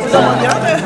Zamawiamy.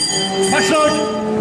Baczność!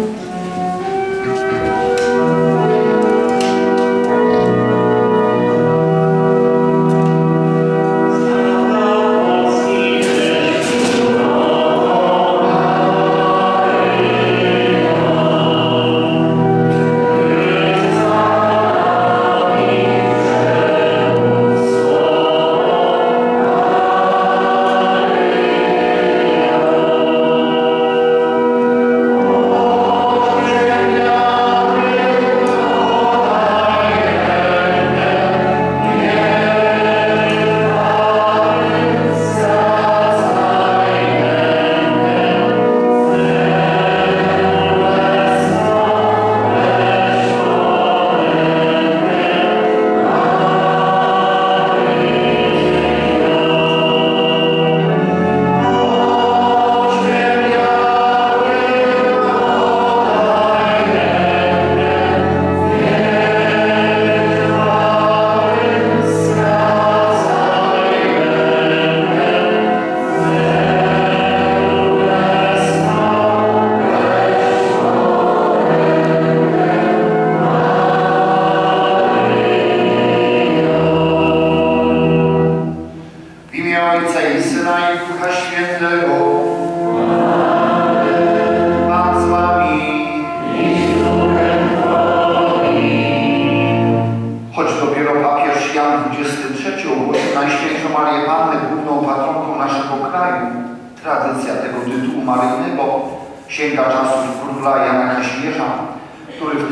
Sięga czasów króla Jana Kazimierza, który w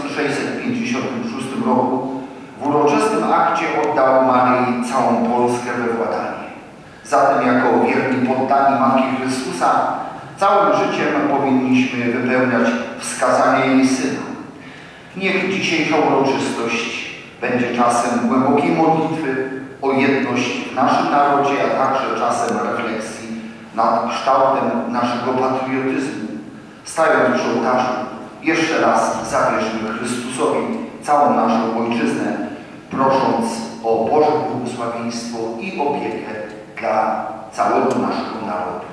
1656 roku w uroczystym akcie oddał Maryi całą Polskę we władanie. Zatem jako wierni poddani Matki Chrystusa całym życiem powinniśmy wypełniać wskazania jej Syna. Niech dzisiejsza uroczystość będzie czasem głębokiej modlitwy o jedność w naszym narodzie, a także czasem refleksji nad kształtem naszego patriotyzmu. Stając przy ołtarzu, jeszcze raz zawierzmy Chrystusowi całą naszą ojczyznę, prosząc o Boże błogosławieństwo i opiekę dla całego naszego narodu.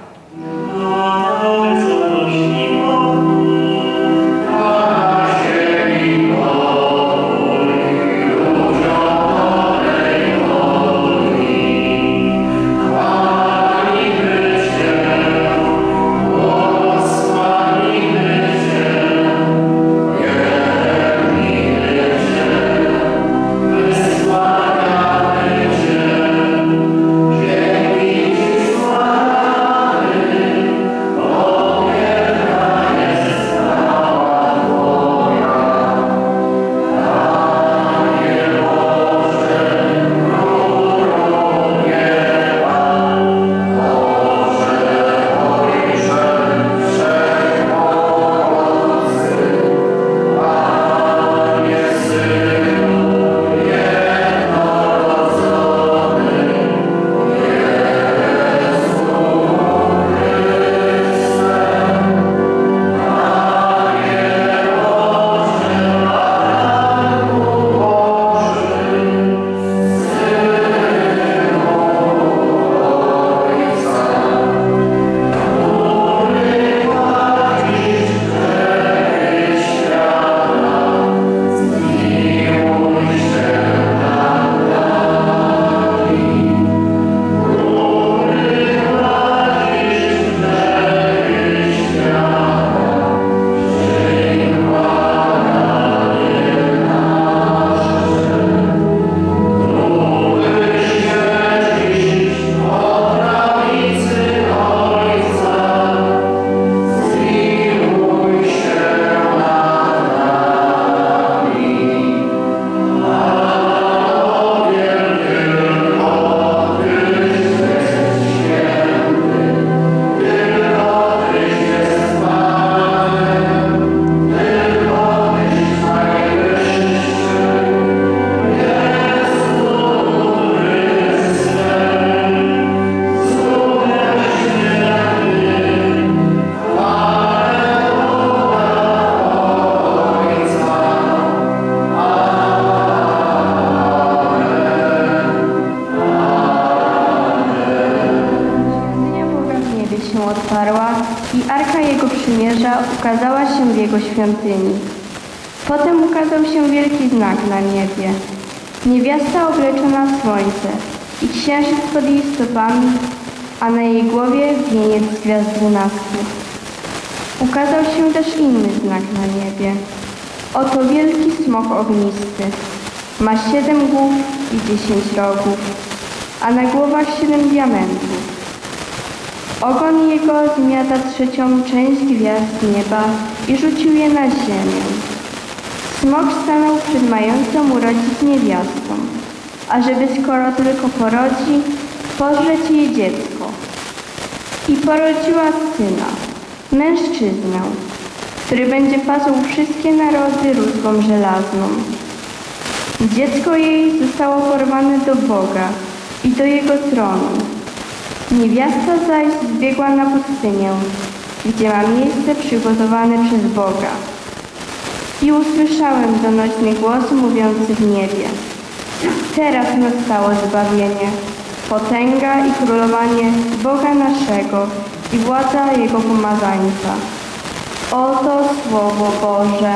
zmarła i Arka Jego Przymierza ukazała się w Jego świątyni. Potem ukazał się wielki znak na niebie. Niewiasta obleczona w słońce i księżyc pod jej stopami, a na jej głowie wieniec z gwiazd 12. Ukazał się też inny znak na niebie. Oto wielki smok ognisty. Ma 7 głów i 10 rogów, a na głowach 7 diamentów. Ogon jego zmiata 3. część gwiazd nieba i rzucił je na ziemię. Smok stanął przed mającą urodzić niewiastą, ażeby skoro tylko porodzi, pożreć jej dziecko. I porodziła syna, mężczyznę, który będzie pasł wszystkie narody rózgą żelazną. Dziecko jej zostało porwane do Boga i do Jego tronu. Niewiasta zaś zbiegła na pustynię, gdzie ma miejsce przygotowane przez Boga. I usłyszałem donośny głos mówiący w niebie: teraz nastało zbawienie, potęga i królowanie Boga naszego i władza Jego pomazańca. Oto Słowo Boże.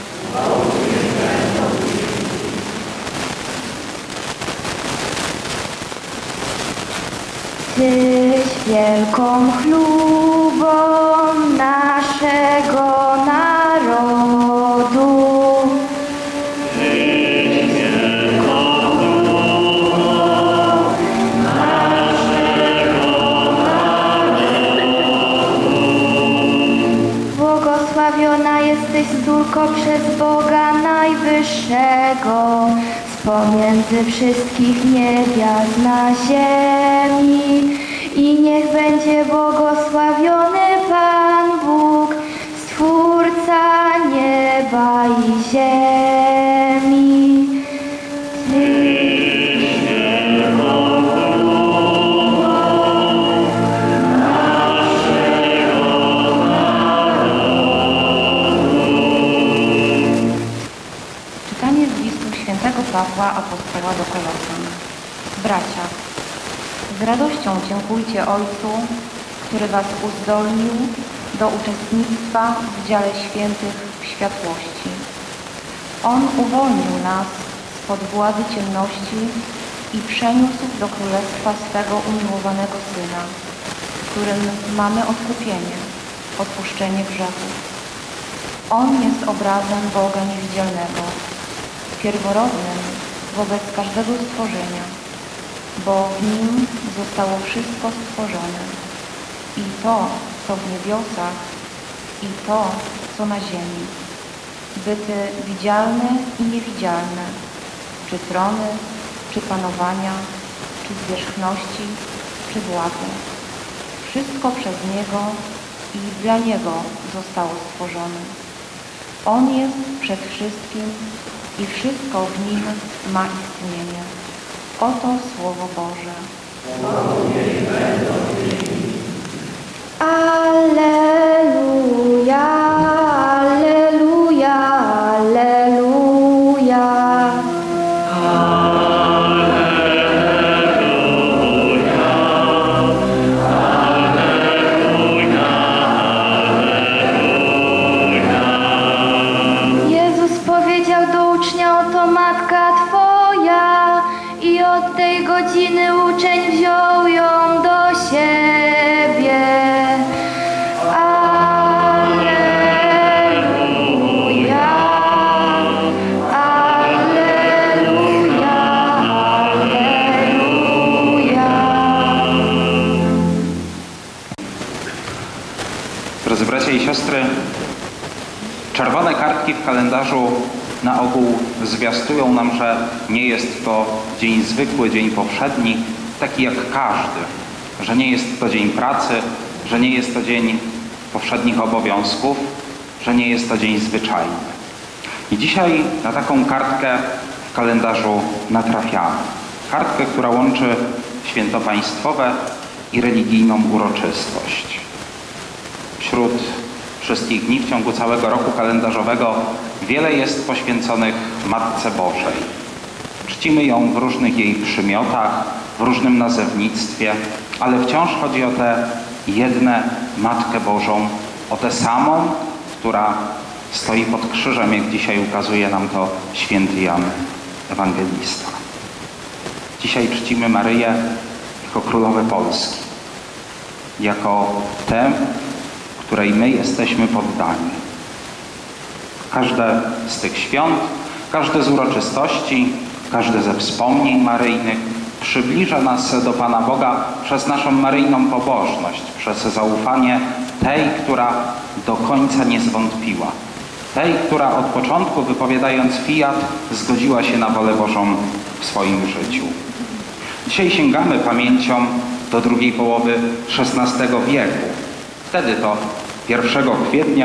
Tyś wielką chlubą naszego narodu. Tyś wielką chlubą naszego narodu. Błogosławiona jesteś córko przez Boga Najwyższego, pomiędzy wszystkich niewiast na ziemi. I niech będzie błogosławiony Pan Bóg, Stwórca nieba i ziemi. Tyś wielką chlubą naszego narodu. Czytanie z listu świętego Pawła apostoła do Kolosan. Bracia, z radością dziękujcie Ojcu, który was uzdolnił do uczestnictwa w dziele świętych w światłości. On uwolnił nas spod władzy ciemności i przeniósł do królestwa swego umiłowanego Syna, w którym mamy odkupienie, odpuszczenie grzechów. On jest obrazem Boga niewidzialnego, pierworodnym wobec każdego stworzenia, bo w Nim zostało wszystko stworzone, i to, co w niebiosach, i to, co na ziemi, byty widzialne i niewidzialne, czy trony, czy panowania, czy zwierzchności, czy władze. Wszystko przez Niego i dla Niego zostało stworzone. On jest przed wszystkim i wszystko w Nim ma istnienie. Oto Słowo Boże. Alleluja, alleluja, alleluja. Jezus powiedział do ucznia: oto matka Twoja, i od tej godziny uczeń wziął ją do siebie. Alleluja, alleluja, alleluja. Drodzy bracia i siostry, czerwone kartki w kalendarzu na ogół zwiastują nam, że nie jest to dzień zwykły, dzień powszedni, taki jak każdy, że nie jest to dzień pracy, że nie jest to dzień powszednich obowiązków, że nie jest to dzień zwyczajny. I dzisiaj na taką kartkę w kalendarzu natrafiamy. Kartkę, która łączy święto państwowe i religijną uroczystość. Wśród wszystkich dni w ciągu całego roku kalendarzowego wiele jest poświęconych Matce Bożej. Czcimy ją w różnych jej przymiotach, w różnym nazewnictwie, ale wciąż chodzi o te jedne Matkę Bożą, o tę samą, która stoi pod krzyżem, jak dzisiaj ukazuje nam to święty Jan Ewangelista. Dzisiaj czcimy Maryję jako Królowę Polski, jako tę, której my jesteśmy poddani. Każde z tych świąt, każde z uroczystości, każde ze wspomnień maryjnych przybliża nas do Pana Boga przez naszą maryjną pobożność, przez zaufanie tej, która do końca nie zwątpiła. Tej, która od początku, wypowiadając fiat, zgodziła się na wolę Bożą w swoim życiu. Dzisiaj sięgamy pamięcią do drugiej połowy XVI wieku. Wtedy to 1 kwietnia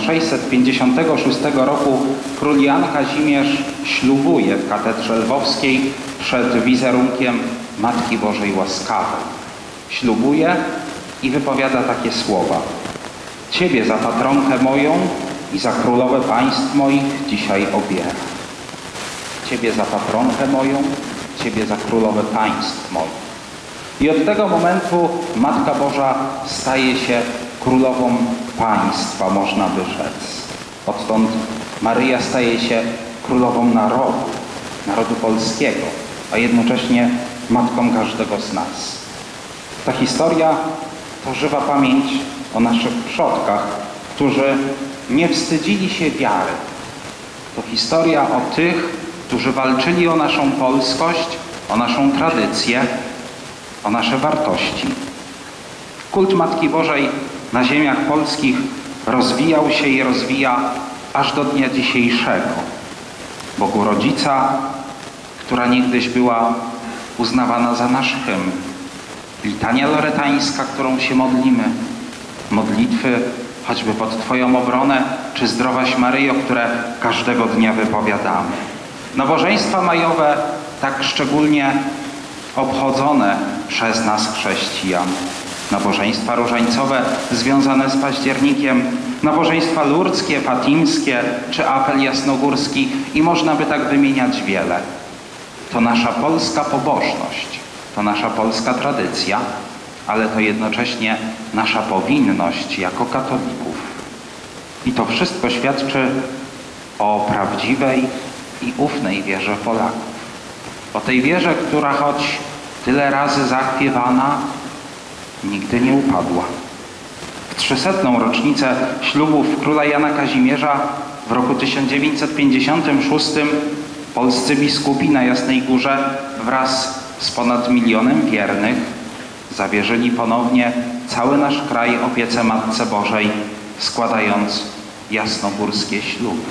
1656 roku król Jan Kazimierz ślubuje w katedrze lwowskiej przed wizerunkiem Matki Bożej Łaskawej. Ślubuje i wypowiada takie słowa: Ciebie za patronkę moją i za królowę państw moich dzisiaj obieram. Ciebie za patronkę moją, Ciebie za królowę państw moich. I od tego momentu Matka Boża staje się królową państwa, można by rzec. Odtąd Maryja staje się królową narodu polskiego, a jednocześnie matką każdego z nas. Ta historia to żywa pamięć o naszych przodkach, którzy nie wstydzili się wiary. To historia o tych, którzy walczyli o naszą polskość, o naszą tradycję, o nasze wartości. Kult Matki Bożej na ziemiach polskich rozwijał się i rozwija aż do dnia dzisiejszego. Bogu Rodzica, która niegdyś była uznawana za nasz hymn. Litania loretańska, którą się modlimy. Modlitwy choćby pod Twoją obronę, czy Zdrowaś Maryjo, które każdego dnia wypowiadamy. Nabożeństwa majowe, tak szczególnie obchodzone przez nas chrześcijan. Nabożeństwa różańcowe związane z październikiem, nabożeństwa lurdzkie, fatimskie czy apel jasnogórski i można by tak wymieniać wiele. To nasza polska pobożność, to nasza polska tradycja, ale to jednocześnie nasza powinność jako katolików. I to wszystko świadczy o prawdziwej i ufnej wierze Polaków. O tej wierze, która choć tyle razy zachwiewana, nigdy nie upadła. W 300. rocznicę ślubów króla Jana Kazimierza w roku 1956 polscy biskupi na Jasnej Górze wraz z ponad 1 milionem wiernych zawierzyli ponownie cały nasz kraj opiece Matce Bożej, składając jasnogórskie śluby.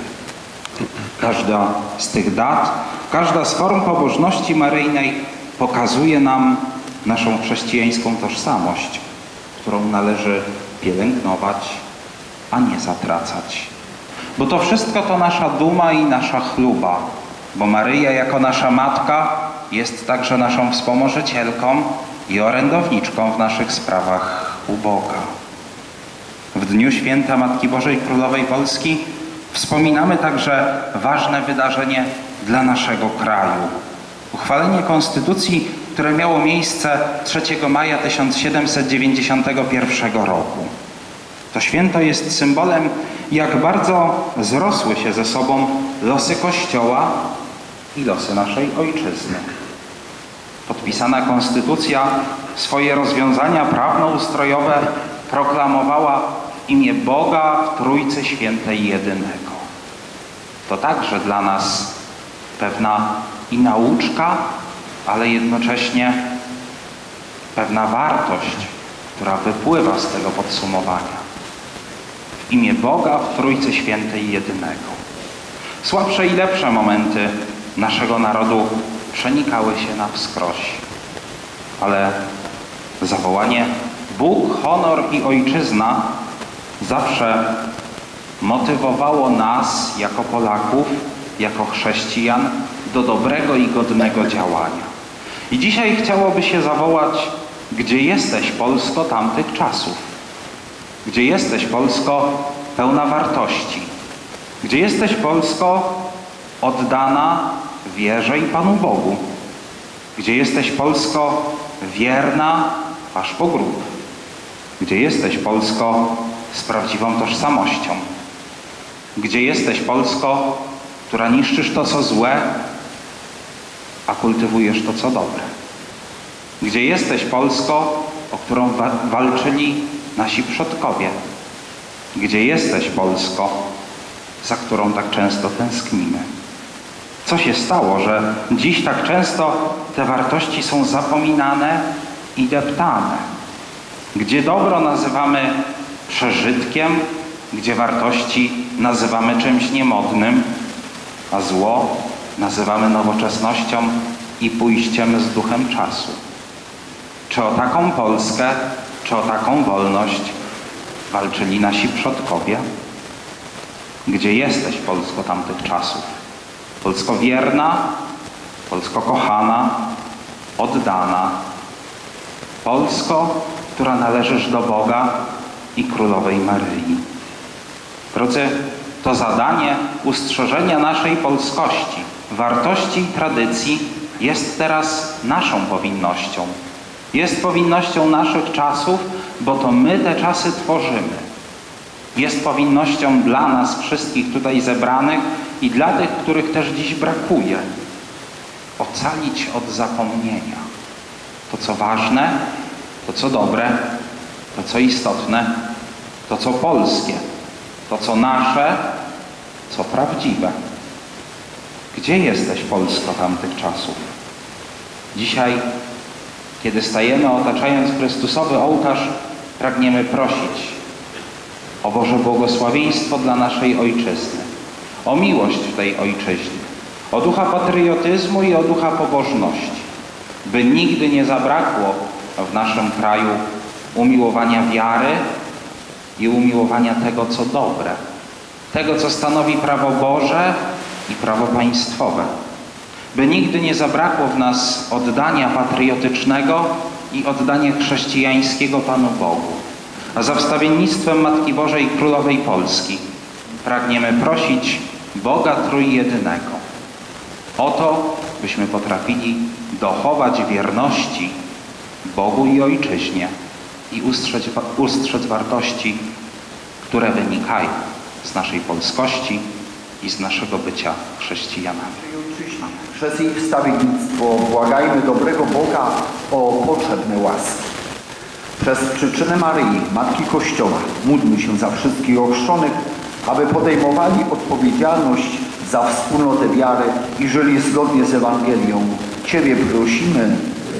Każda z tych dat, każda z form pobożności maryjnej pokazuje nam naszą chrześcijańską tożsamość, którą należy pielęgnować, a nie zatracać. Bo to wszystko to nasza duma i nasza chluba, bo Maryja jako nasza Matka jest także naszą wspomożycielką i orędowniczką w naszych sprawach u Boga. W dniu święta Matki Bożej Królowej Polski wspominamy także ważne wydarzenie dla naszego kraju. Uchwalenie Konstytucji, które miało miejsce 3 maja 1791 roku. To święto jest symbolem, jak bardzo zrosły się ze sobą losy Kościoła i losy naszej ojczyzny. Podpisana Konstytucja swoje rozwiązania prawnoustrojowe proklamowała w imię Boga w Trójcy Świętej Jedynego. To także dla nas pewna i nauczka, ale jednocześnie pewna wartość, która wypływa z tego podsumowania. W imię Boga w Trójcy Świętej Jedynego. Słabsze i lepsze momenty naszego narodu przenikały się na wskroś. Ale zawołanie Bóg, honor i ojczyzna zawsze motywowało nas jako Polaków, jako chrześcijan do dobrego i godnego działania. I dzisiaj chciałoby się zawołać: gdzie jesteś, Polsko, tamtych czasów? Gdzie jesteś, Polsko, pełna wartości? Gdzie jesteś, Polsko, oddana wierze i Panu Bogu? Gdzie jesteś, Polsko, wierna aż po grób? Gdzie jesteś, Polsko, z prawdziwą tożsamością? Gdzie jesteś, Polsko, która niszczysz to, co złe, a kultywujesz to, co dobre? Gdzie jesteś, Polsko, o którą walczyli nasi przodkowie? Gdzie jesteś, Polsko, za którą tak często tęsknimy? Co się stało, że dziś tak często te wartości są zapominane i deptane? Gdzie dobro nazywamy przeżytkiem, gdzie wartości nazywamy czymś niemodnym, a zło nazywamy nowoczesnością i pójściem z duchem czasu. Czy o taką Polskę, czy o taką wolność walczyli nasi przodkowie? Gdzie jesteś, Polsko tamtych czasów? Polsko wierna, Polsko kochana, oddana. Polsko, która należysz do Boga i Królowej Maryi. Drodzy, to zadanie ustrzeżenia naszej polskości, wartości i tradycji jest teraz naszą powinnością. Jest powinnością naszych czasów, bo to my te czasy tworzymy. Jest powinnością dla nas wszystkich tutaj zebranych i dla tych, których też dziś brakuje. Ocalić od zapomnienia to, co ważne, to, co dobre, to, co istotne, to, co polskie, to, co nasze, co prawdziwe. Gdzie jesteś, Polsko, tamtych czasów? Dzisiaj, kiedy stajemy otaczając Chrystusowy ołtarz, pragniemy prosić o Boże błogosławieństwo dla naszej Ojczyzny, o miłość w tej Ojczyźnie, o ducha patriotyzmu i o ducha pobożności, by nigdy nie zabrakło w naszym kraju umiłowania wiary i umiłowania tego, co dobre, tego, co stanowi prawo Boże i prawo państwowe, by nigdy nie zabrakło w nas oddania patriotycznego i oddania chrześcijańskiego Panu Bogu. A za wstawiennictwem Matki Bożej Królowej Polski pragniemy prosić Boga Trójjedynego o to, byśmy potrafili dochować wierności Bogu i Ojczyźnie i ustrzec wartości, które wynikają z naszej polskości i z naszego bycia chrześcijanami. Przez jej wstawiennictwo błagajmy dobrego Boga o potrzebne łaski. Przez przyczynę Maryi, Matki Kościoła, módlmy się za wszystkich ochrzczonych, aby podejmowali odpowiedzialność za wspólnotę wiary i żyli zgodnie z Ewangelią. Ciebie prosimy.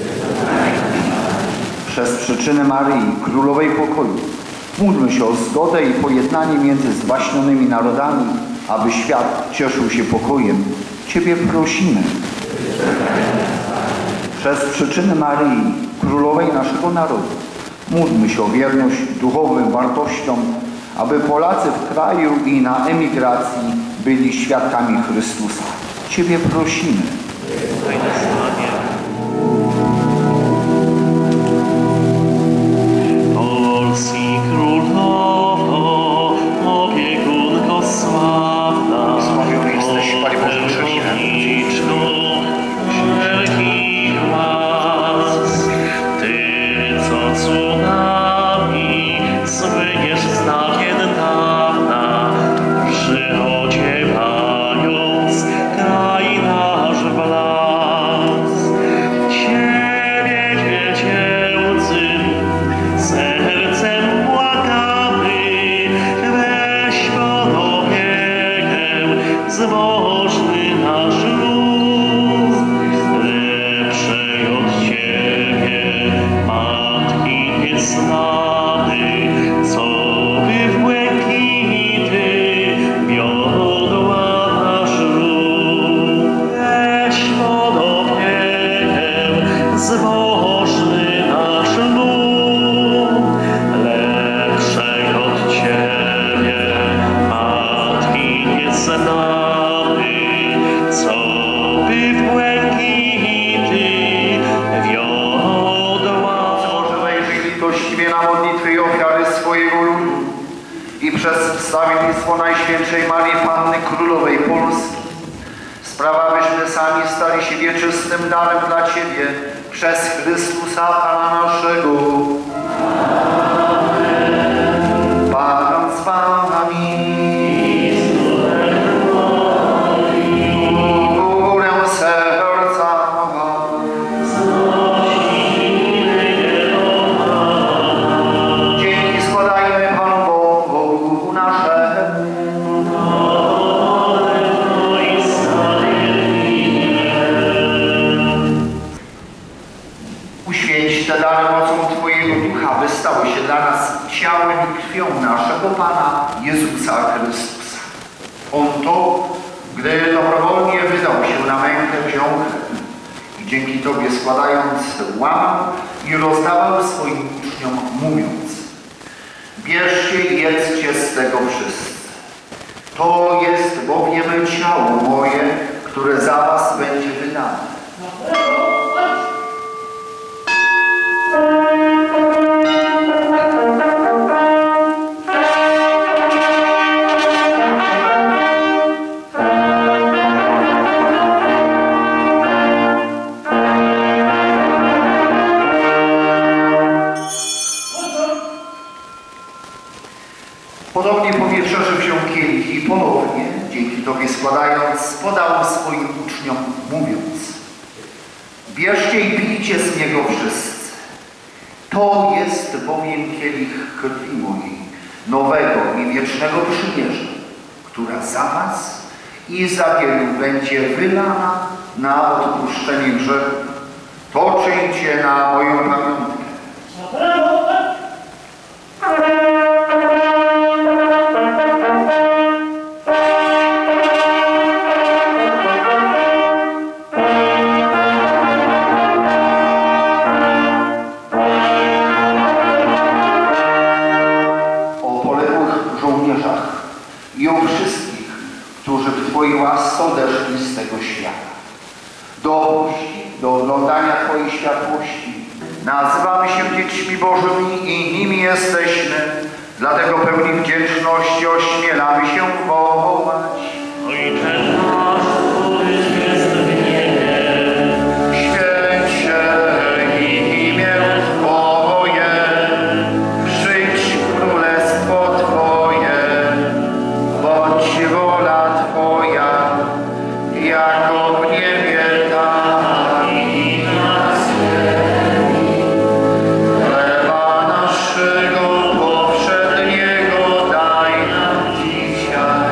Przez przyczynę Maryi, Królowej Pokoju, módlmy się o zgodę i pojednanie między zwaśnionymi narodami, aby świat cieszył się pokojem. Ciebie prosimy. Przez przyczynę Maryi, Królowej naszego narodu, módlmy się o wierność duchowym wartościom, aby Polacy w kraju i na emigracji byli świadkami Chrystusa. Ciebie prosimy. Polski królowo, opiekunko sławna, Sławiony jesteś, Panie Boże, powierniczko wszelkich łask. Ty, co cudami słyniesz z dawien dawna, przyodziewając kraj nasz blask. Ciebie, Dziecię łzy, sercem płakamy, weź pod opiekę zbożny nasz lud. Lepszej od Ciebie Matki nie znamy, co by w błękity wiodła nasz lud. Weź pod opiekę zbożny nasz lud. Lepszej od Ciebie Matki nie znamy, co by w błękity wiodła. Boże, najwyżej litościwie na modlitwy i ofiary swojego ludu i przez wstawiennictwo Najświętszej Marii Panny Królowej Polski sprawa, byśmy sami stali się wieczystym darem dla Ciebie przez Chrystusa Pana naszego. Pana Jezusa Chrystusa. On to, gdy dobrowolnie wydał się na mękę, wziął chleb i dzięki Tobie składając łamał i rozdawał swoim uczniom, mówiąc: bierzcie i jedzcie z tego wszyscy. To jest bowiem ciało moje, które za was będzie wydane. Podobnie po wieczerzy wziął kielich i ponownie, dzięki Tobie składając, podał swoim uczniom, mówiąc: bierzcie i pijcie z niego wszyscy. To jest bowiem kielich krwi mojej, nowego i wiecznego przymierza, która za was i za wielu będzie wylana na odpuszczenie grzechów. To czyńcie na moją pamiątkę. I o wszystkich, którzy w Twojej łasce odeszli z tego świata. Dopuść do oglądania Twojej światłości. Nazywamy się dziećmi Bożymi i nimi jesteśmy, dlatego pełni wdzięczności ośmielamy się wołać: Ojcze nasz, któryś jest w niebie, święć się imię Twoje, przyjdź królestwo Twoje, bądź wola Twoja, jako w niebie, tak i na ziemi. Chleba naszego powszedniego daj nam dzisiaj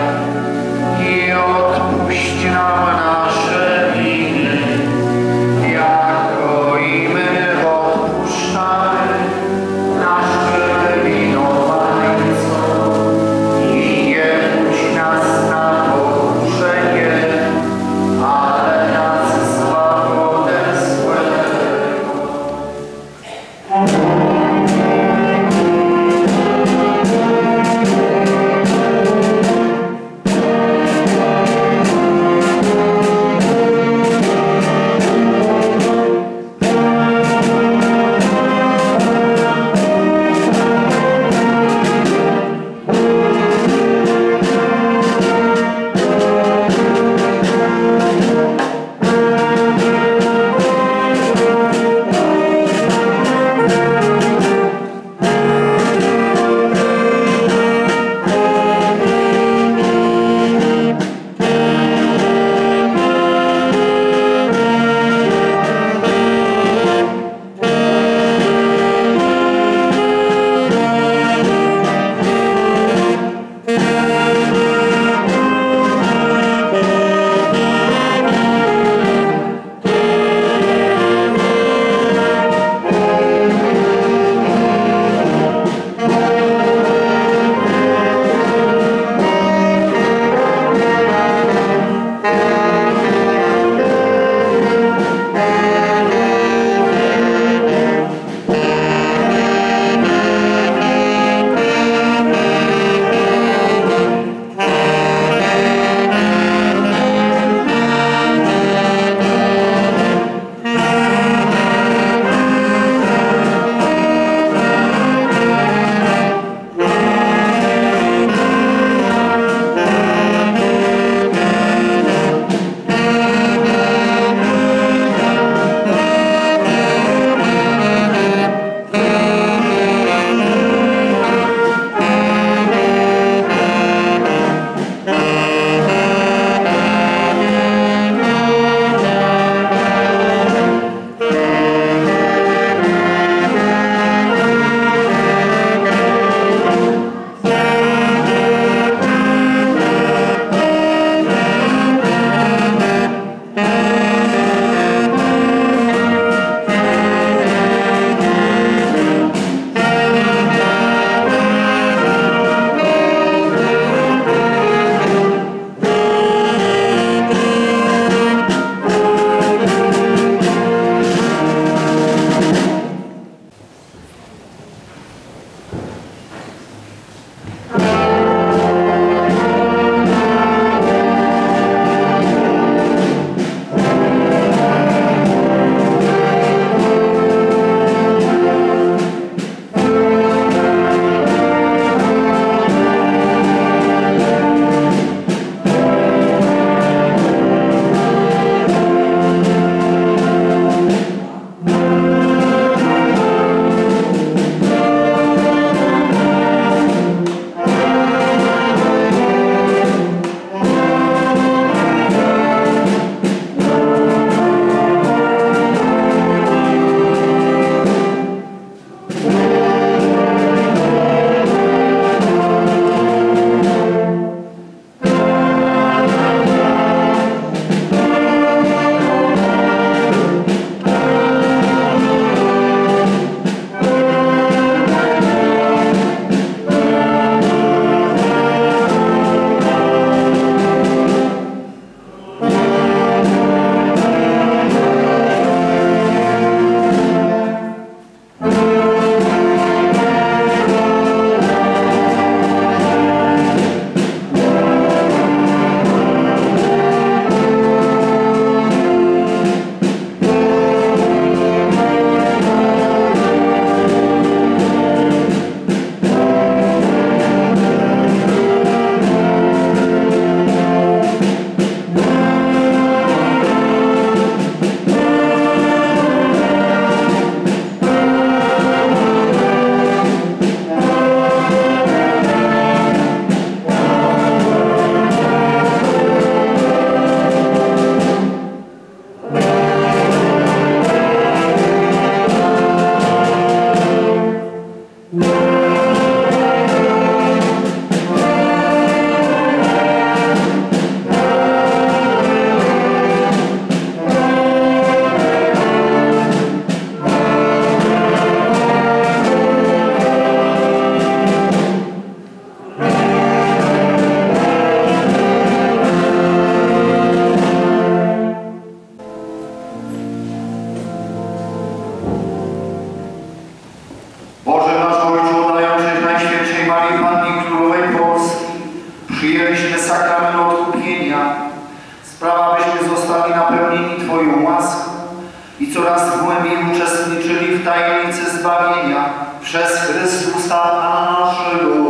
w tajemnicy zbawienia przez Chrystusa Pana naszego.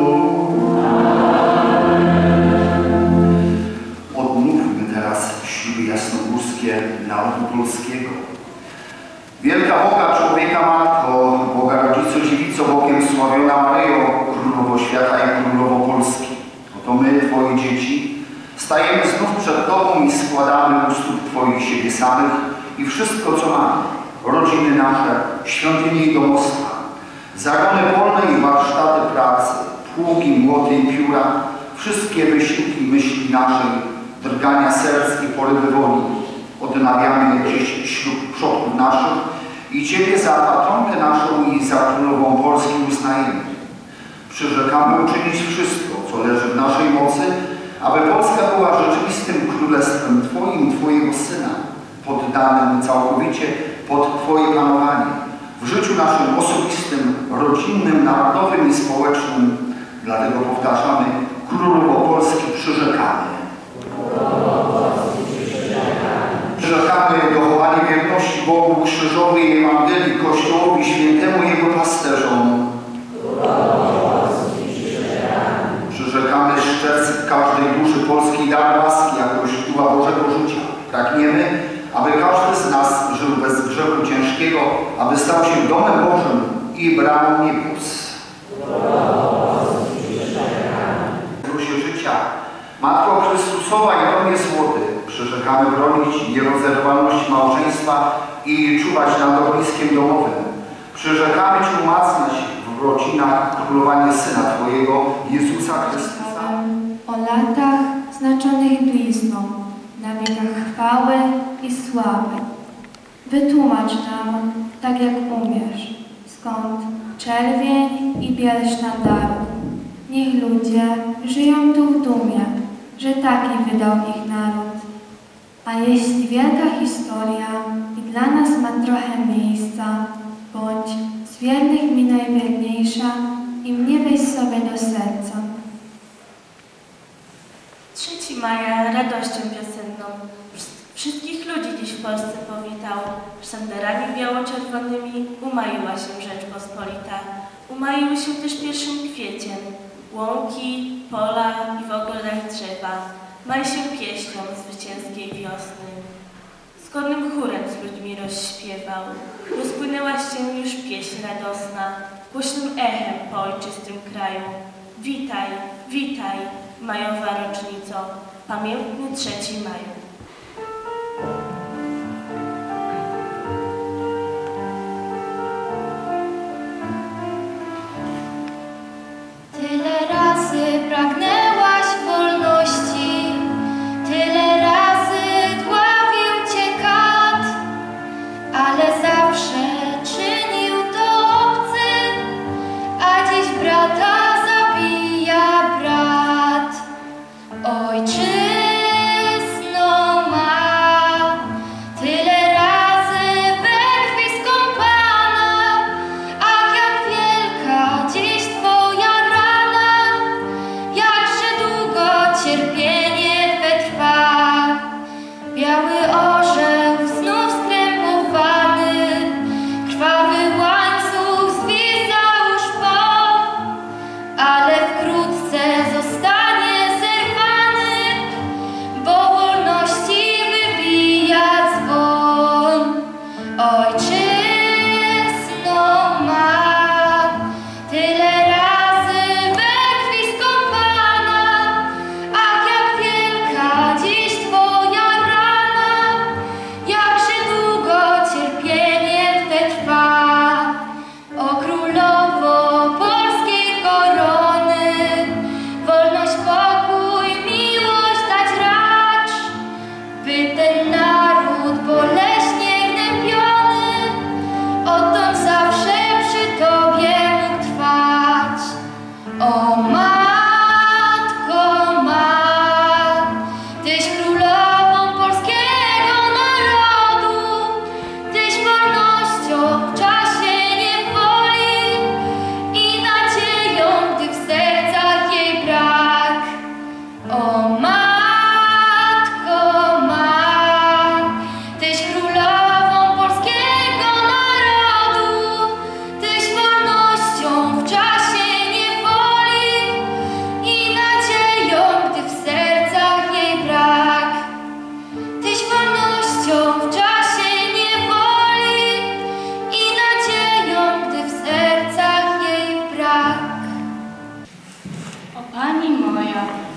Odmówmy teraz śluby jasnogórskie narodu polskiego. Wielka Boga, człowieka Matko, Boga Rodzico, Dziewico, Bogiem sławiona Maryjo, Królowo Świata i Królowo Polski. Oto my, Twoje dzieci, stajemy znów przed Tobą i składamy u stóp Twoich siebie samych i wszystko, co mamy, rodziny nasze, świątynie i domostwa, zagony polne i warsztaty pracy, pługi, młoty i pióra, wszystkie wysiłki myśli naszej, drgania serc i porywy woli. Odnawiamy dziś ślub przodków naszych i Ciebie za patronkę naszą i za Królową Polski uznajemy. Przyrzekamy uczynić wszystko, co leży w naszej mocy, aby Polska była rzeczywistym królestwem Twoim, Twojego Syna, poddanym całkowicie pod Twoje panowanie, w życiu naszym osobistym, rodzinnym, narodowym i społecznym. Dlatego powtarzamy: Królowo Polski, przyrzekamy. Przyrzekamy dochowanie wierności Bogu, krzyżowi i Ewangelii, Kościołowi Świętemu, Jego pasterzom. Przyrzekamy strzec każdej duszy polskiej dar łaski jako źródła Bożego życia. Pragniemy, aby każdy z nas żył bez grzechu ciężkiego, aby stał się domem Bożym i bramą niebios. Dusie życia, Matko Chrystusowa i Domie Złoty, przyrzekamy bronić nierozerwalność małżeństwa i czuwać nad ogniskiem domowym. Przyrzekamy Ci umacniać w rodzinach królowanie Syna Twojego, Jezusa Chrystusa. O latach znaczonych blizną, na wiekach chwały i sławy. Wytłumacz nam, tak jak umiesz, skąd czerwień i biel sztandaru. Niech ludzie żyją tu w dumie, że taki wydał ich naród. A jeśli wielka historia i dla nas ma trochę miejsca, bądź z wiernych mi najwierniejsza i mnie weź sobie do serca. 3 maja radością wiosenną wszystkich ludzi dziś w Polsce powitał. Sztandarami biało-czerwonymi umaiła się Rzeczpospolita. Umaiły się też 1 kwieciem. Łąki, pola i w ogrodach drzewa. Maj się pieśnią zwycięskiej wiosny. Zgodnym chórem z ludźmi rozśpiewał. Rozpłynęła się już pieśń radosna, głośnym echem po ojczystym kraju. Witaj, witaj, majowa rocznico, pamiętny 3 maju. Tyle razy pragnęłaś wolności, tyle razy dławił Cię kat, ale zawsze czynił to obcy, a dziś brata zabija brat. Ojczyzno ma, tyle razy we krwi skąpana, ach jak wielka dziś Twoja rana, jakże długo cierpienie Twe trwa. Biały orzeł znów skrępowany, krwawy łańcuch związał szpon, ale wkrótce zostanie zerwany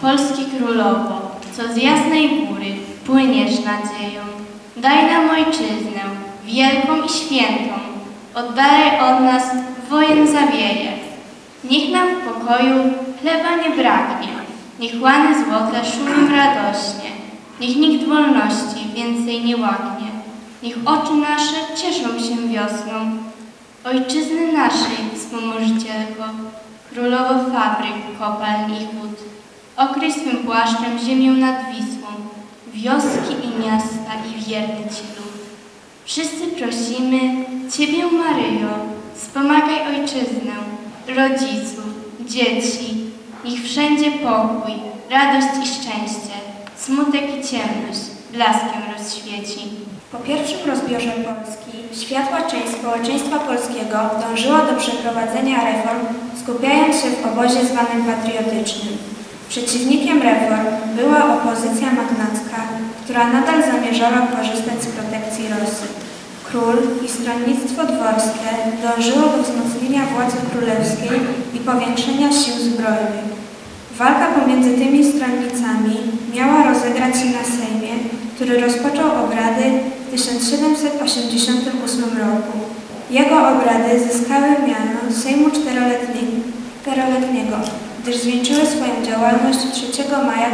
Polski królowo, co z jasnej góry płyniesz nadzieją, daj nam ojczyznę, wielką i świętą, oddalej od nas wojen zawieje. Niech nam w pokoju chleba nie braknie, niech łany złote szumią radośnie, niech nikt wolności więcej nie łaknie, niech oczy nasze cieszą się wiosną. Ojczyzny naszej wspomożycielko, królowo fabryk, kopalń i hut, okryj swym płaszczem ziemię nad Wisłą, wioski i miasta i wierny Ci lud. Wszyscy prosimy Ciebie, Maryjo, wspomagaj ojczyznę, rodziców, dzieci, niech wszędzie pokój, radość i szczęście, smutek i ciemność blaskiem rozświeci. Po pierwszym rozbiorze Polski światła część społeczeństwa polskiego dążyła do przeprowadzenia reform, skupiając się w obozie zwanym patriotycznym. Przeciwnikiem reform była opozycja magnacka, która nadal zamierzała korzystać z protekcji Rosji. Król i stronnictwo dworskie dążyło do wzmocnienia władzy królewskiej i powiększenia sił zbrojnych. Walka pomiędzy tymi stronnicami miała rozegrać się na Sejmie, który rozpoczął obrady w 1788 roku. Jego obrady zyskały miano Sejmu Czteroletniego, gdyż zwieńczyły swoją działalność 3 maja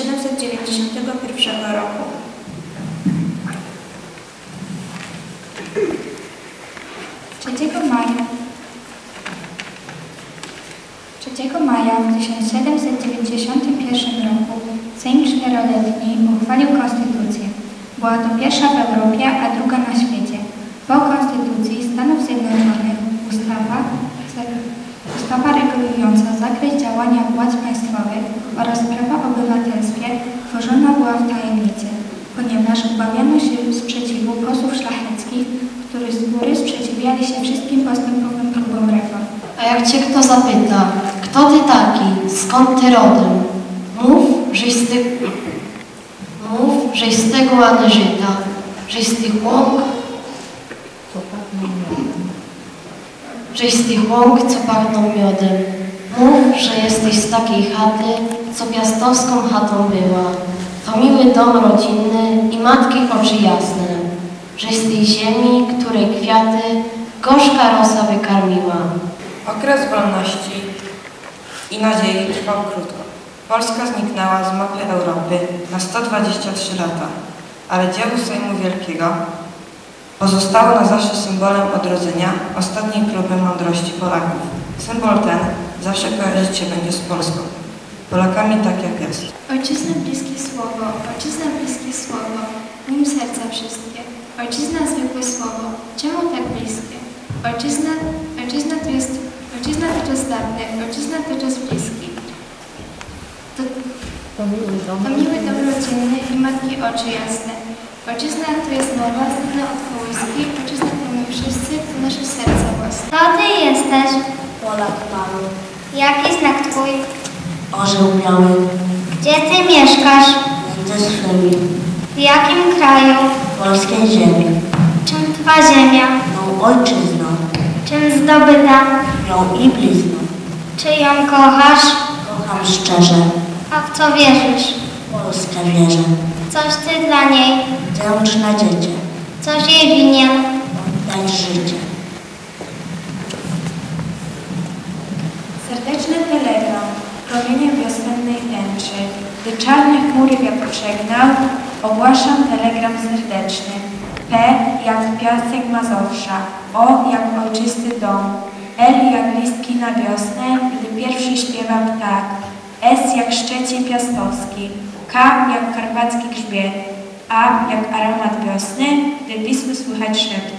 1791 roku. 3 maja w 1791 roku Sejm Czteroletni uchwalił konstytucję. Była to pierwsza w Europie, a druga na świecie. Po konstytucji Stanów Zjednoczonych ustawa regulująca zakres działania władz państwowych oraz prawa obywatelskie tworzona była w tajemnicy, ponieważ obawiano się sprzeciwu posłów szlacheckich, którzy z góry sprzeciwiali się wszystkim postępowym próbom reform. A jak cię kto zapyta, kto ty taki, skąd ty rodem? Mów, żeś z tego ładne żyta, żeś z tych łąk, co pachną miodem. Mów, że jesteś z takiej chaty, co piastowską chatą była. To miły dom rodzinny i matki oczy jasne, żeś z tej ziemi, której kwiaty gorzka rosa wykarmiła. Okres wolności i nadziei trwał krótko. Polska zniknęła z mapy Europy na 123 lata, ale dzieło Sejmu Wielkiego pozostało na zawsze symbolem odrodzenia ostatniej próby mądrości Polaków. Symbol ten zawsze kojarzyć się będzie z Polską, Polakami tak jak jest. Ojczyzna bliskie słowo, nim serca wszystkie. Ojczyzna zwykłe słowo, czemu tak bliskie? Ojczyzna to czas dawny, ojczyzna to czas bliski. To miły dom rodzinny i matki oczy jasne. Ojczyzna to jest mowa znana od kołyski, ojczyzna to my wszyscy, to nasze serca własne. Kto ty jesteś? Polak mały. Jaki znak twój? Orzeł biały. Gdzie ty mieszkasz? Między swymi. W jakim kraju? Polskiej ziemi. Czym twa ziemia? Tą ojczyzną. Czym zdobyta? Ją i blizną. Czy ją kochasz? Kocham szczerze. A w co wierzysz? Polskę wierzę. Coś ty dla niej? Dęcz na dziecię. Coś jej winien? Daj życie. Serdeczny telegram, promieniem wiosennej tęczy, gdy czarne chmury wiatr przegnał, ogłaszam telegram serdeczny. P jak piasek Mazowsza, O jak ojczysty dom, L jak listki na wiosnę, gdy pierwszy śpiewa ptak, S jak Szczecin piastowski, K jak karpacki grzbiet, A jak aromat wiosny, gdy Wisły słychać szept.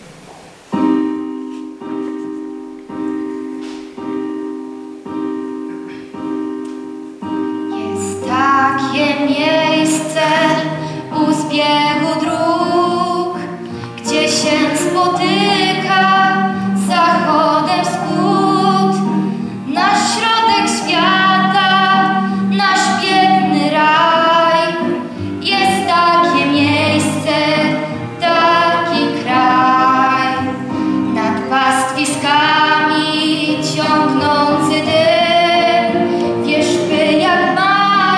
Takie miejsce u zbiegu dróg, gdzie się spotyka zachodem wschód, nasz środek świata, nasz piękny raj. Jest takie miejsce, taki kraj, nad pastwiskami ciągnący dym, wierzby jak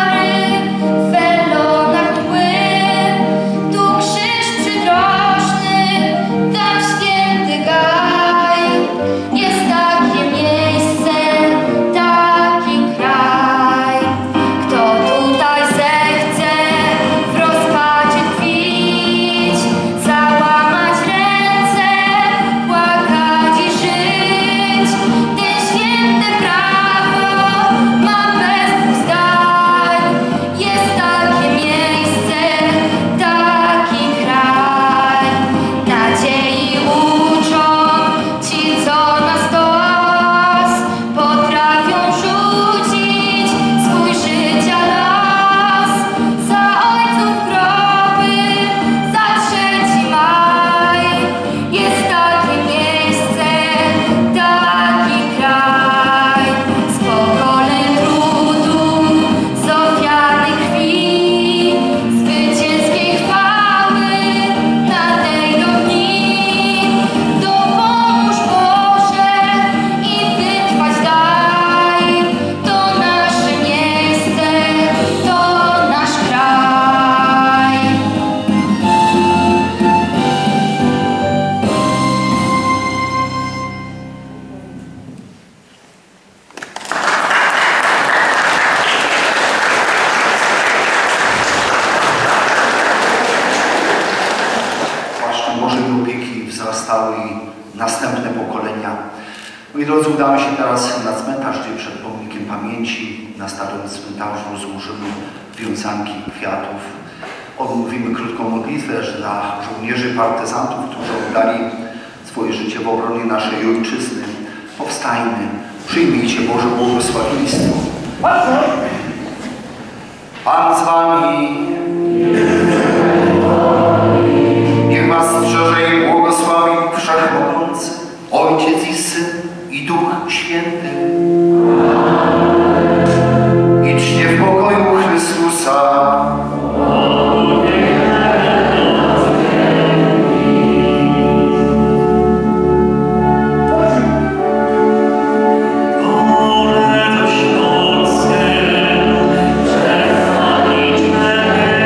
wzrastały i następne pokolenia. Moi drodzy, udamy się teraz na cmentarz, gdzie przed pomnikiem pamięci na starym cmentarzu złożymy wiązanki kwiatów. Odmówimy krótką modlitwę dla żołnierzy partyzantów, którzy oddali swoje życie w obronie naszej ojczyzny. Powstajmy, przyjmijcie Boże błogosławieństwo. Pan z wami. Niech was strzeże i błogosławi Wszechmogący, Ojciec i Syn i Duch Święty. Idźcie w pokoju Chrystusa. Pole to śląskie, drzewa liczne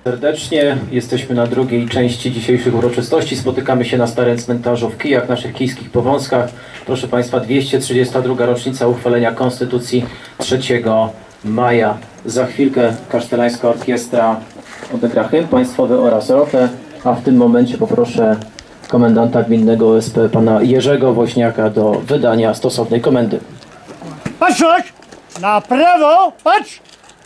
Serdecznie. Jesteśmy na drugiej części dzisiejszych uroczystości. Spotykamy się na Starym Cmentarzu w Kijach, naszych kijskich Powązkach. Proszę Państwa, 232. rocznica uchwalenia Konstytucji 3 maja. Za chwilkę Kasztelańska Orkiestra odegra hymn państwowy oraz rotę, a w tym momencie poproszę komendanta gminnego OSP pana Jerzego Woźniaka do wydania stosownej komendy. Patrz, na prawo, patrz!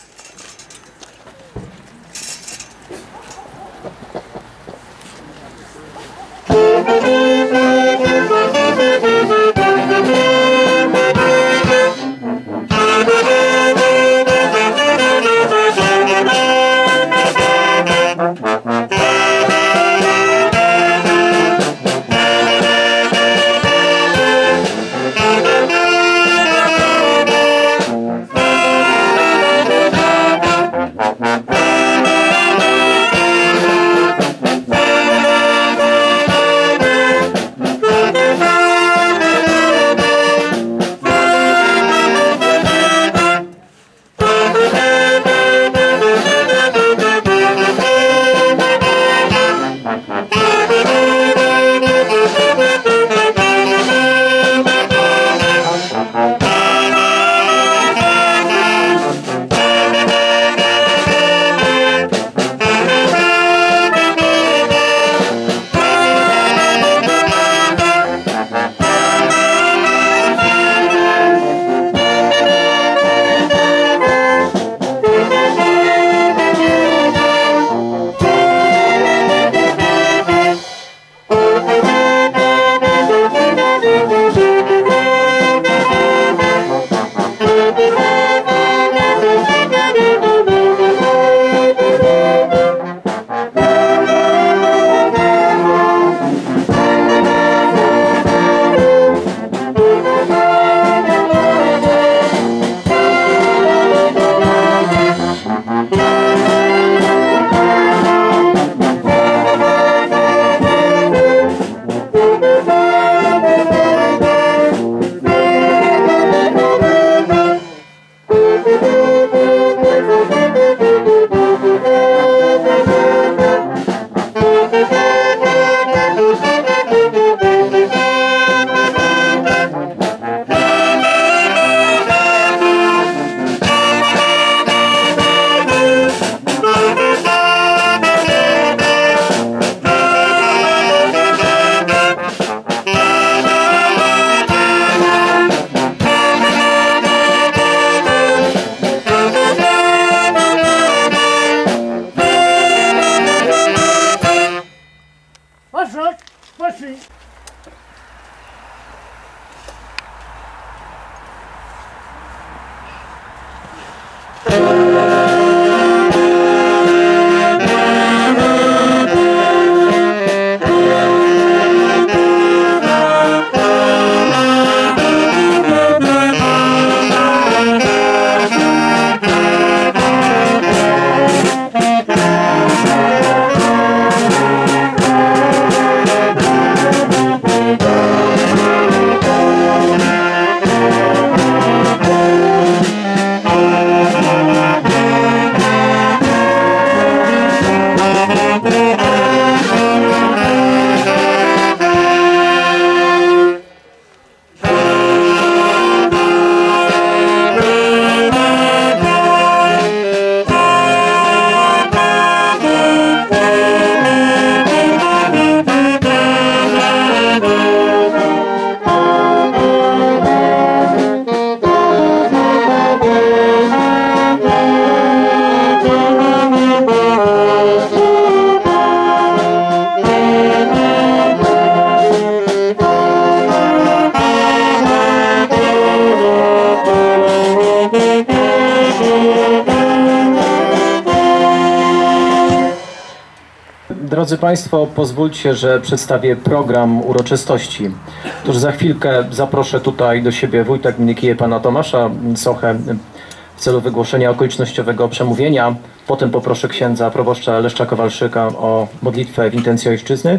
Drodzy Państwo, pozwólcie, że przedstawię program uroczystości. Otóż za chwilkę zaproszę tutaj do siebie wójta gminy Kije pana Tomasza Sochę w celu wygłoszenia okolicznościowego przemówienia. Potem poproszę księdza proboszcza Leszcza Kowalszyka o modlitwę w intencji ojczyzny.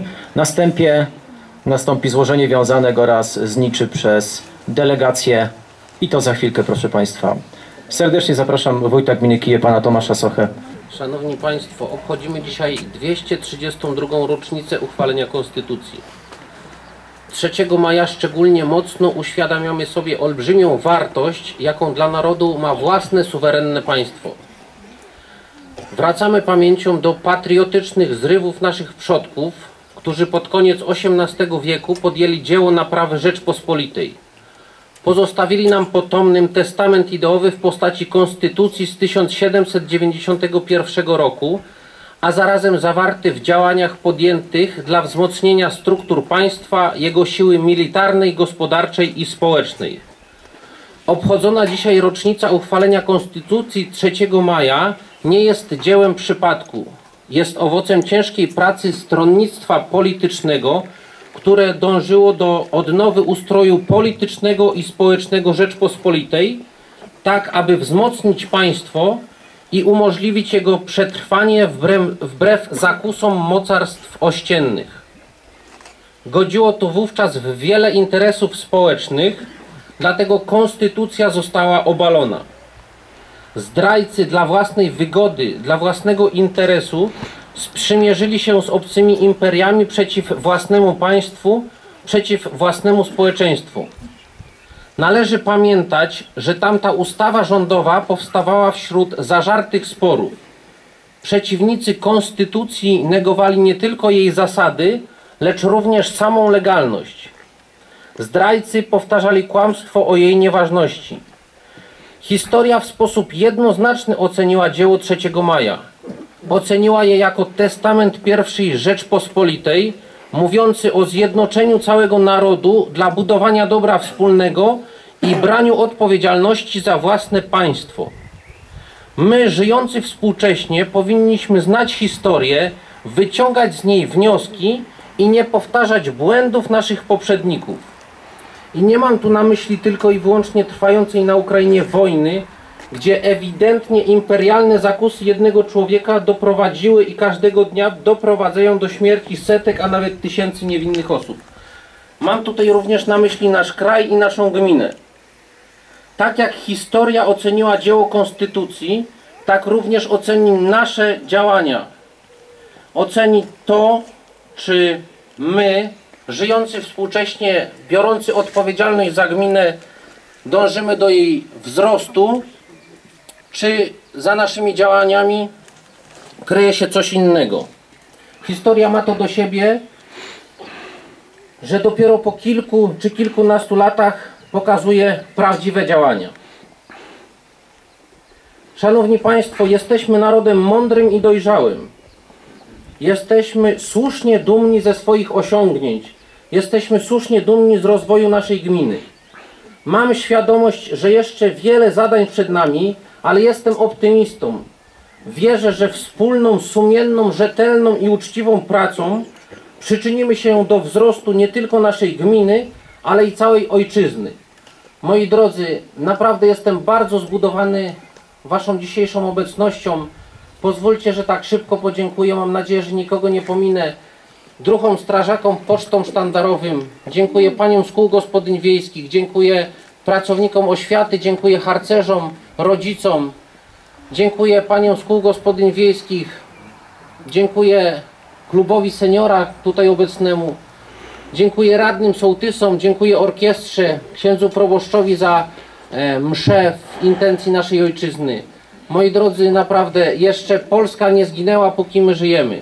Nastąpi złożenie wiązanek oraz zniczy przez delegację i to za chwilkę, proszę Państwa. Serdecznie zapraszam wójta gminy Kije pana Tomasza Sochę Szanowni Państwo, obchodzimy dzisiaj 232. rocznicę uchwalenia Konstytucji. 3 maja szczególnie mocno uświadamiamy sobie olbrzymią wartość, jaką dla narodu ma własne suwerenne państwo. Wracamy pamięcią do patriotycznych zrywów naszych przodków, którzy pod koniec XVIII wieku podjęli dzieło naprawy Rzeczpospolitej. Pozostawili nam potomnym testament ideowy w postaci Konstytucji z 1791 roku, a zarazem zawarty w działaniach podjętych dla wzmocnienia struktur państwa, jego siły militarnej, gospodarczej i społecznej. Obchodzona dzisiaj rocznica uchwalenia Konstytucji 3 maja nie jest dziełem przypadku. Jest owocem ciężkiej pracy stronnictwa politycznego, które dążyło do odnowy ustroju politycznego i społecznego Rzeczpospolitej, tak aby wzmocnić państwo i umożliwić jego przetrwanie wbrew zakusom mocarstw ościennych. Godziło to wówczas w wiele interesów społecznych, dlatego konstytucja została obalona. Zdrajcy dla własnej wygody, dla własnego interesu sprzymierzyli się z obcymi imperiami przeciw własnemu państwu, przeciw własnemu społeczeństwu. Należy pamiętać, że tamta ustawa rządowa powstawała wśród zażartych sporów. Przeciwnicy konstytucji negowali nie tylko jej zasady, lecz również samą legalność. Zdrajcy powtarzali kłamstwo o jej nieważności. Historia w sposób jednoznaczny oceniła dzieło 3 maja. Oceniła je jako testament pierwszej Rzeczpospolitej, mówiący o zjednoczeniu całego narodu dla budowania dobra wspólnego i braniu odpowiedzialności za własne państwo. My, żyjący współcześnie, powinniśmy znać historię, wyciągać z niej wnioski i nie powtarzać błędów naszych poprzedników. I nie mam tu na myśli tylko i wyłącznie trwającej na Ukrainie wojny, gdzie ewidentnie imperialne zakusy jednego człowieka doprowadziły i każdego dnia doprowadzają do śmierci setek, a nawet tysięcy niewinnych osób. Mam tutaj również na myśli nasz kraj i naszą gminę. Tak jak historia oceniła dzieło Konstytucji, tak również oceni nasze działania. Oceni to, czy my, żyjący współcześnie, biorący odpowiedzialność za gminę, dążymy do jej wzrostu, czy za naszymi działaniami kryje się coś innego. Historia ma to do siebie, że dopiero po kilku czy kilkunastu latach pokazuje prawdziwe działania. Szanowni Państwo, jesteśmy narodem mądrym i dojrzałym. Jesteśmy słusznie dumni ze swoich osiągnięć. Jesteśmy słusznie dumni z rozwoju naszej gminy. Mam świadomość, że jeszcze wiele zadań przed nami, ale jestem optymistą. Wierzę, że wspólną, sumienną, rzetelną i uczciwą pracą przyczynimy się do wzrostu nie tylko naszej gminy, ale i całej ojczyzny. Moi drodzy, naprawdę jestem bardzo zbudowany Waszą dzisiejszą obecnością. Pozwólcie, że tak szybko podziękuję. Mam nadzieję, że nikogo nie pominę. Druhom strażakom, pocztom sztandarowym. Dziękuję paniom z kół gospodyń wiejskich. Dziękuję pracownikom oświaty. Dziękuję harcerzom, rodzicom. Dziękuję paniom z kół gospodyń wiejskich. Dziękuję klubowi seniora tutaj obecnemu. Dziękuję radnym sołtysom. Dziękuję orkiestrze, księdzu proboszczowi za mszę w intencji naszej ojczyzny. Moi drodzy, naprawdę jeszcze Polska nie zginęła, póki my żyjemy.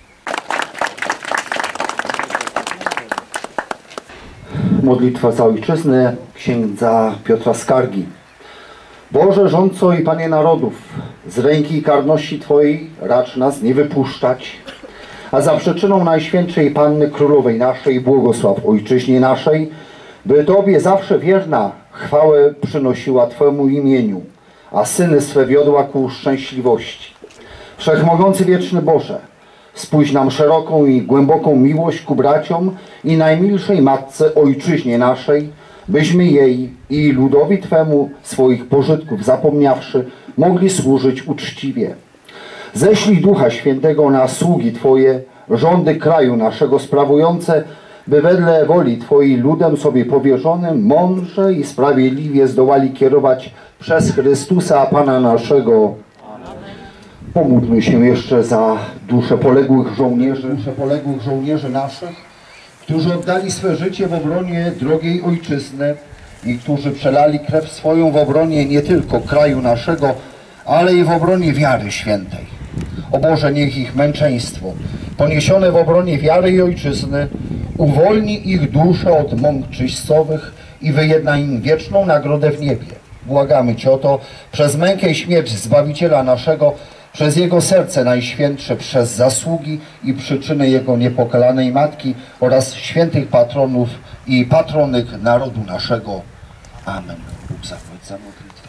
Modlitwa za ojczyznę księdza Piotra Skargi. Boże rządco i Panie narodów, z ręki karności Twojej racz nas nie wypuszczać, a za przyczyną Najświętszej Panny Królowej naszej błogosław ojczyźnie naszej, by Tobie zawsze wierna chwałę przynosiła Twemu imieniu, a syny swe wiodła ku szczęśliwości. Wszechmogący wieczny Boże, spójrz nam szeroką i głęboką miłość ku braciom i najmilszej Matce Ojczyźnie naszej, byśmy jej i ludowi Twemu swoich pożytków zapomniawszy, mogli służyć uczciwie. Ześlij Ducha Świętego na sługi Twoje, rządy kraju naszego sprawujące, by wedle woli Twojej ludem sobie powierzonym mądrze i sprawiedliwie zdołali kierować przez Chrystusa Pana naszego. Pomódlmy się jeszcze za dusze poległych żołnierzy naszych, którzy oddali swe życie w obronie drogiej ojczyzny i którzy przelali krew swoją w obronie nie tylko kraju naszego, ale i w obronie wiary świętej. O Boże, niech ich męczeństwo, poniesione w obronie wiary i ojczyzny, uwolni ich dusze od mąk czyścowych i wyjedna im wieczną nagrodę w niebie. Błagamy Cię o to przez mękę i śmierć Zbawiciela naszego, przez Jego serce najświętsze, przez zasługi i przyczyny Jego niepokalanej Matki oraz świętych patronów i patronek narodu naszego. Amen. Bóg zapłać za modlitwę.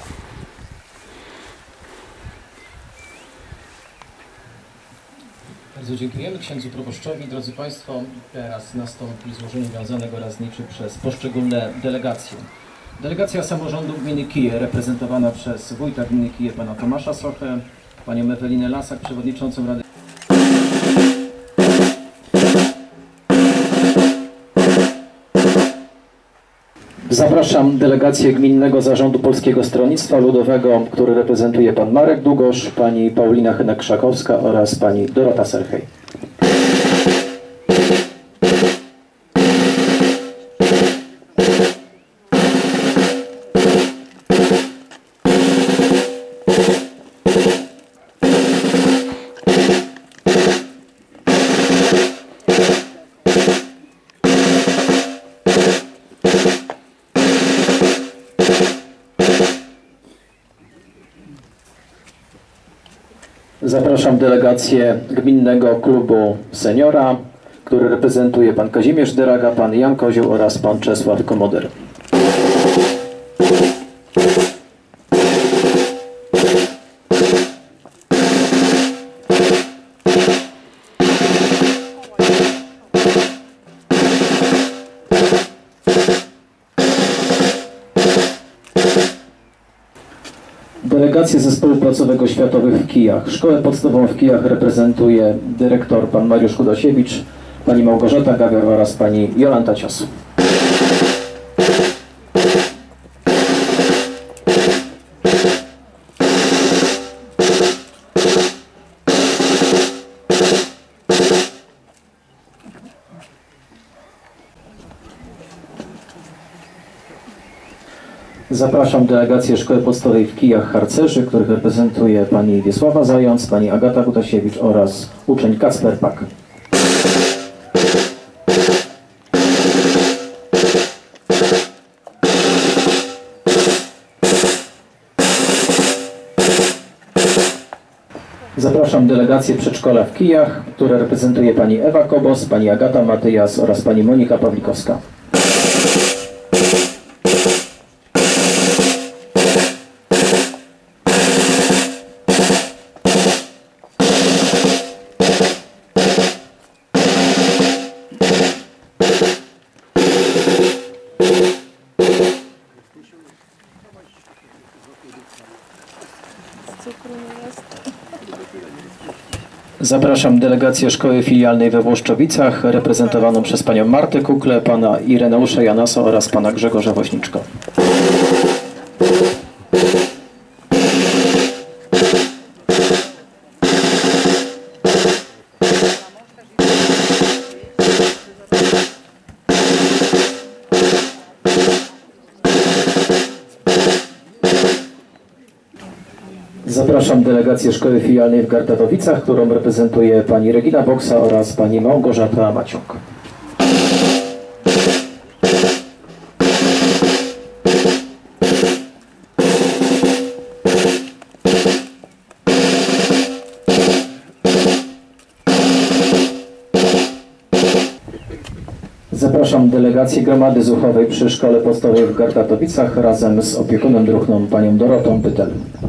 Bardzo dziękujemy księdzu proboszczowi. Drodzy Państwo, teraz nastąpi złożenie wiązanego razniczy przez poszczególne delegacje. Delegacja samorządu gminy Kije, reprezentowana przez wójta gminy Kije, pana Tomasza Sochę, panią Ewelinę Lasak, przewodniczącą Rady. Zapraszam delegację Gminnego Zarządu Polskiego Stronnictwa Ludowego, który reprezentuje pan Marek Długosz, pani Paulina Henek-Krzakowska oraz pani Dorota Serchej. Zapraszam delegację Gminnego Klubu Seniora, który reprezentuje pan Kazimierz Dyraga, pan Jan Kozioł oraz pan Czesław Komoder. Delegację Zespołu Placowego Światowych w Kijach. Szkołę podstawową w Kijach reprezentuje dyrektor pan Mariusz Kudasiewicz, pani Małgorzata Gawior oraz pani Jolanta Cios. Zapraszam delegację Szkoły Podstawowej w Kijach Harcerzy, których reprezentuje pani Wiesława Zając, pani Agata Kutasiewicz oraz uczeń Kacper Pak. Zapraszam delegację Przedszkola w Kijach, które reprezentuje pani Ewa Kobos, pani Agata Matyjas oraz pani Monika Pawlikowska. Zapraszam delegację Szkoły Filialnej we Włoszczowicach, reprezentowaną przez panią Martę Kukle, pana Ireneusza Janasa oraz pana Grzegorza Woźniczko. Zapraszam delegację Szkoły Filialnej w Gartatowicach, którą reprezentuje pani Regina Boksa oraz pani Małgorzata Maciąg. Zapraszam delegację Gromady Zuchowej przy Szkole Podstawowej w Gartatowicach razem z opiekunem druhną panią Dorotą Pytel.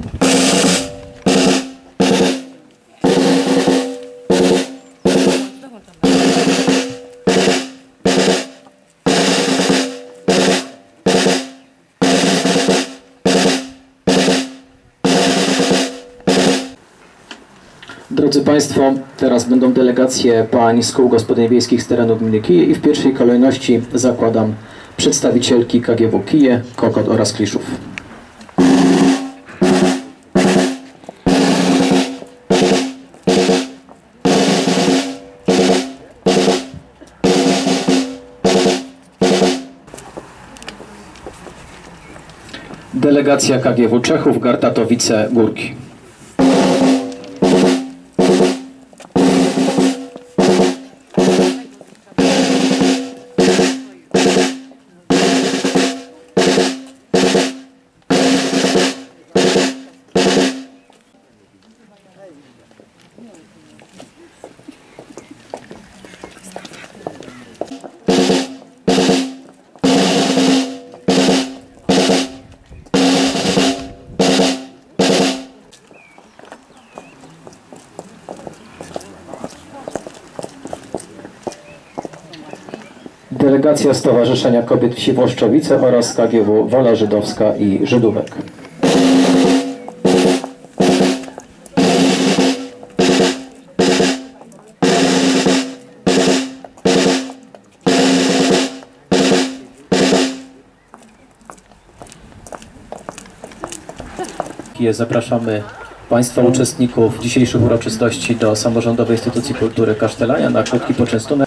Drodzy Państwo, teraz będą delegacje pań z kół gospodyń wiejskich z terenu gminy Kije i w pierwszej kolejności zakładam przedstawicielki KGW Kije, Kokot oraz Kliszów. Delegacja KGW Czechów, Gartatowice, Górki. Delegacja Stowarzyszenia Kobiet Wsi Włoszczowice oraz KGW Wola Żydowska i Żydówek. Zapraszamy Państwa uczestników dzisiejszych uroczystości do Samorządowej Instytucji Kultury Kasztelania na krótki poczęstunek.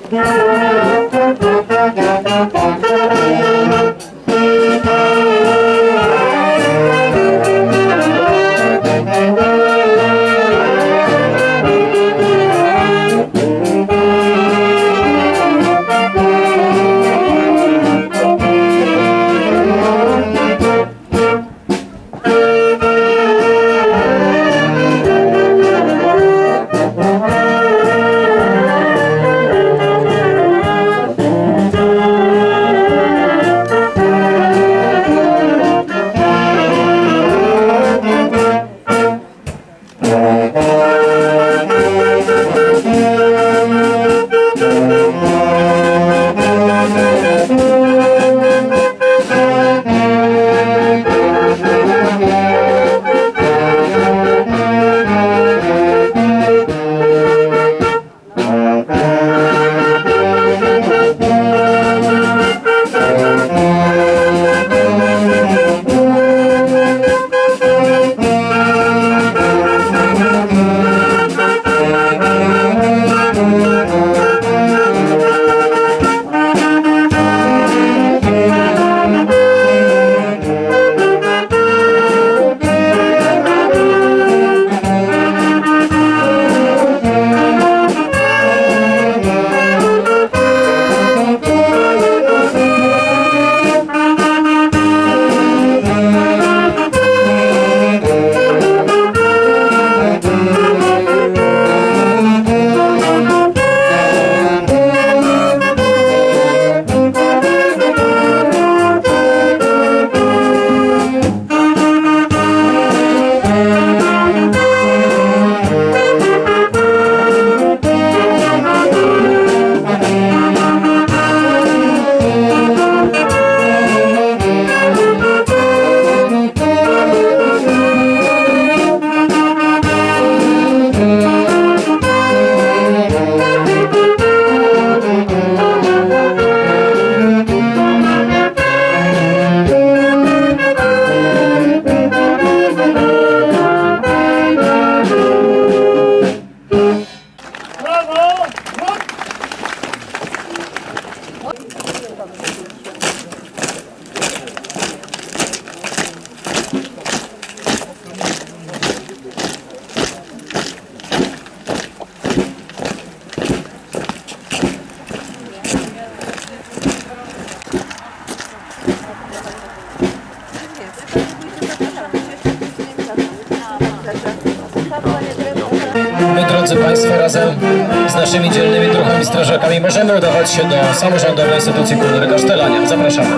My, drodzy Państwo, razem z naszymi dzielnymi druhami strażakami możemy udawać się do samorządowej instytucji kultury Kasztelania. Zapraszamy.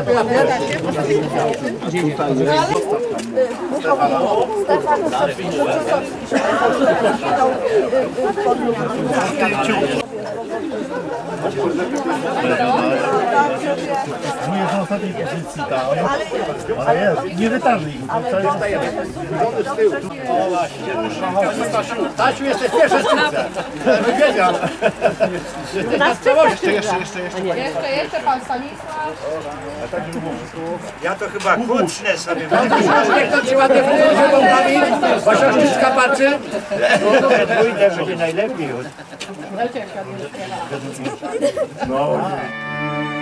Mój jest na ostatniej pozycji, ona jest, nie wytarli. O właśnie, Stasiu, jesteś pierwszy z Kielce. Wiedział. Jeszcze pan Stanisław. Ja to chyba kłócnę sobie. Jak to ci ładnie powiedział, Wasioszczycka patrzy. Pójdę, będzie najlepiej. No.